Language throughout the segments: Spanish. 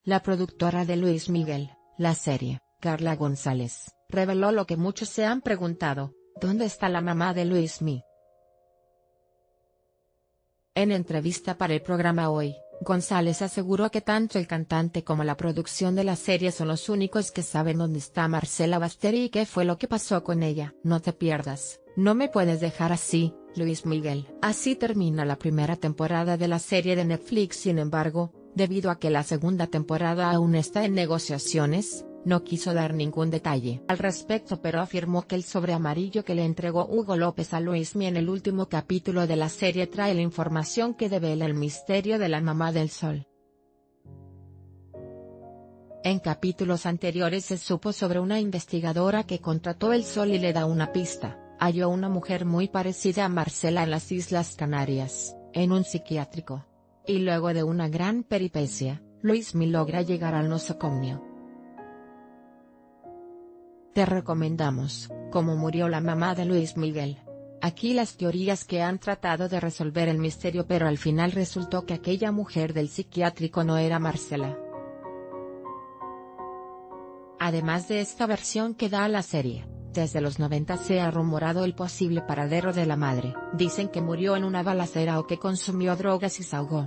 La productora de Luis Miguel, la serie, Carla González, reveló lo que muchos se han preguntado: ¿dónde está la mamá de Luismi? En entrevista para el programa Hoy, González aseguró que tanto el cantante como la producción de la serie son los únicos que saben dónde está Marcela Basteri y qué fue lo que pasó con ella. No te pierdas, no me puedes dejar así, Luis Miguel. Así termina la primera temporada de la serie de Netflix. Sin embargo, debido a que la segunda temporada aún está en negociaciones, no quiso dar ningún detalle al respecto, pero afirmó que el sobre amarillo que le entregó Hugo López a Luismi en el último capítulo de la serie trae la información que devela el misterio de la mamá del Sol. En capítulos anteriores se supo sobre una investigadora que contrató el Sol y le da una pista: halló una mujer muy parecida a Marcela en las Islas Canarias, en un psiquiátrico. Y luego de una gran peripecia, Luismi logra llegar al nosocomio. Te recomendamos Cómo murió la mamá de Luis Miguel. Aquí las teorías que han tratado de resolver el misterio, pero al final resultó que aquella mujer del psiquiátrico no era Marcela. Además de esta versión que da la serie, desde los 90 se ha rumorado el posible paradero de la madre. Dicen que murió en una balacera o que consumió drogas y se ahogó.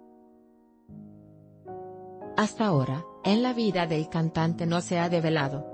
Hasta ahora, en la vida del cantante no se ha develado.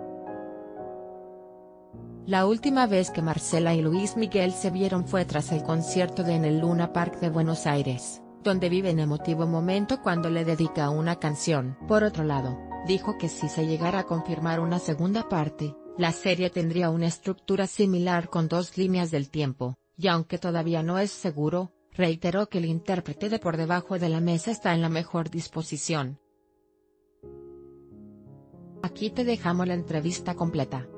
La última vez que Marcela y Luis Miguel se vieron fue tras el concierto en el Luna Park de Buenos Aires, donde vive un emotivo momento cuando le dedica una canción. Por otro lado, dijo que si se llegara a confirmar una segunda parte, la serie tendría una estructura similar con 2 líneas del tiempo, y aunque todavía no es seguro, reiteró que el intérprete de Por debajo de la mesa está en la mejor disposición. Aquí te dejamos la entrevista completa.